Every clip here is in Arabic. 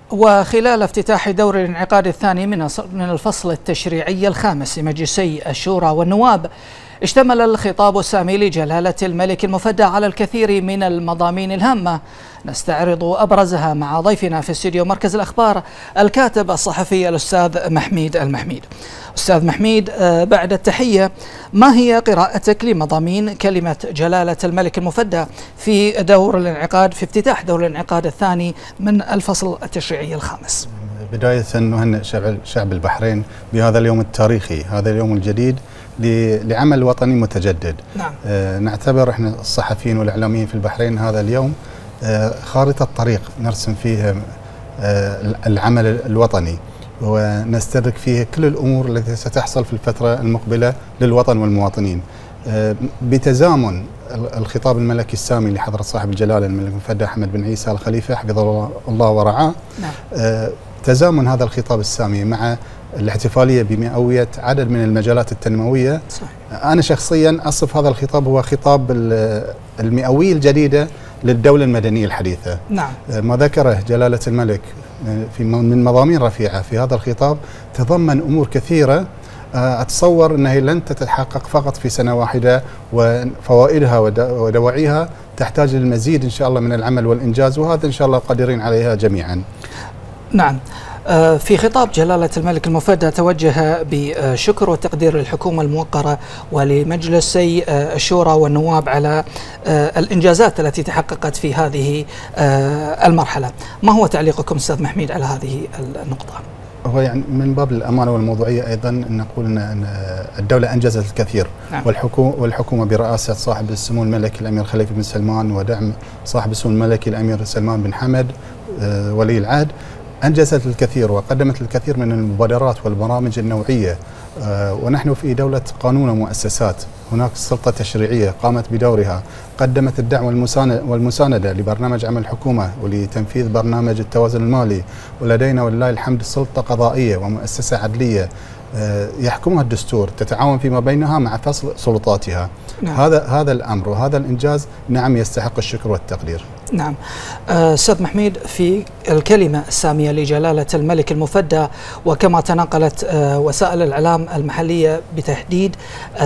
وخلال افتتاح دور الانعقاد الثاني من الفصل التشريعي الخامس لمجلسي الشورى والنواب، اشتمل الخطاب السامي لجلالة الملك المفدى على الكثير من المضامين الهامة، نستعرض أبرزها مع ضيفنا في استديو مركز الأخبار الكاتب الصحفي الأستاذ محميد المحميد. أستاذ محميد، بعد التحية، ما هي قراءتك لمضامين كلمة جلالة الملك المفدى في افتتاح دور الانعقاد الثاني من الفصل التشريعي الخامس؟ بداية نهنئ شعب البحرين بهذا اليوم التاريخي، هذا اليوم الجديد لعمل وطني متجدد. نعم. نعتبر احنا الصحفيين والإعلاميين في البحرين هذا اليوم خارطة طريق نرسم فيها العمل الوطني، ونستدرك فيه كل الأمور التي ستحصل في الفترة المقبلة للوطن والمواطنين. بتزامن الخطاب الملكي السامي لحضرة صاحب الجلالة الملك المفدى حمد بن عيسى الخليفة حفظه الله ورعاه. نعم. تزامن هذا الخطاب السامي مع الاحتفالية بمئوية عدد من المجالات التنموية. صحيح. أنا شخصيا أصف هذا الخطاب هو خطاب المئوية الجديدة للدولة المدنية الحديثة. نعم. ما ذكره جلالة الملك من مضامين رفيعة في هذا الخطاب تضمن أمور كثيرة، أتصور أنها لن تتحقق فقط في سنة واحدة، وفوائدها ودواعيها تحتاج للمزيد إن شاء الله من العمل والإنجاز، وهذا إن شاء الله قادرين عليها جميعا. نعم. في خطاب جلالة الملك المفدى توجه بشكر وتقدير للحكومة الموقرة ولمجلسي الشورى والنواب على الإنجازات التي تحققت في هذه المرحلة. ما هو تعليقكم أستاذ محميد على هذه النقطة؟ هو يعني من باب الأمانة والموضوعية أيضا نقول أن الدولة أنجزت الكثير. نعم. والحكومة برئاسة صاحب السمو الملكي الأمير خليفة بن سلمان ودعم صاحب السمو الملكي الأمير سلمان بن حمد ولي العهد أنجزت الكثير وقدمت الكثير من المبادرات والبرامج النوعية. ونحن في دولة قانون ومؤسسات، هناك سلطة تشريعية قامت بدورها، قدمت الدعم والمساندة لبرنامج عمل الحكومة ولتنفيذ برنامج التوازن المالي، ولدينا ولله الحمد سلطة قضائية ومؤسسة عدلية يحكمها الدستور تتعاون فيما بينها مع فصل سلطاتها. نعم. هذا الأمر وهذا الإنجاز نعم يستحق الشكر والتقدير. نعم. أستاذ محميد، في الكلمة السامية لجلالة الملك المفدى وكما تناقلت وسائل الإعلام المحلية بتحديد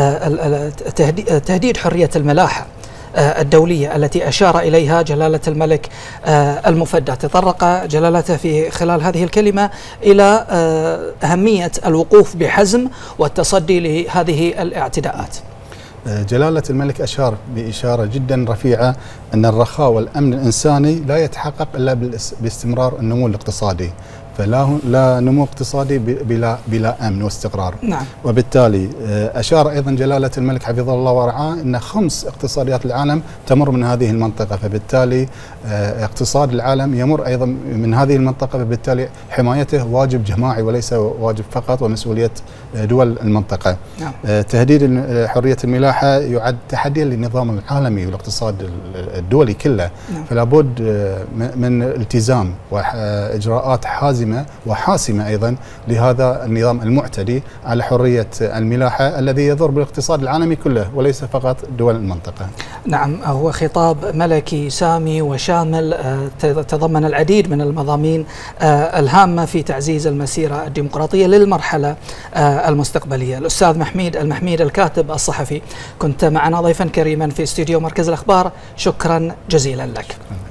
تهديد حرية الملاحة الدولية التي أشار إليها جلالة الملك المفدى، تطرق جلالته في خلال هذه الكلمة إلى أهمية الوقوف بحزم والتصدي لهذه الاعتداءات. جلالة الملك أشار بإشارة جدا رفيعة أن الرخاء والأمن الإنساني لا يتحقق إلا باستمرار النمو الاقتصادي، فلا نمو اقتصادي بلا أمن واستقرار. نعم. وبالتالي أشار أيضا جلالة الملك حفظه الله ورعاه أن 5 اقتصاديات العالم تمر من هذه المنطقة، فبالتالي اقتصاد العالم يمر أيضا من هذه المنطقة، فبالتالي حمايته واجب جماعي وليس واجب فقط ومسؤولية دول المنطقة. نعم. تهديد حرية الملاحة يعد تحديا للنظام العالمي والاقتصاد الدولي كله. نعم. فلا بد من التزام وإجراءات حازمة وحاسمة أيضا لهذا النظام المعتدي على حرية الملاحة الذي يضر بالاقتصاد العالمي كله وليس فقط دول المنطقة. نعم. هو خطاب ملكي سامي وشامل تضمن العديد من المضامين الهامة في تعزيز المسيرة الديمقراطية للمرحلة المستقبلية. الأستاذ محميد المحميد الكاتب الصحفي، كنت معنا ضيفا كريما في استديو مركز الأخبار، شكرا جزيلا لك.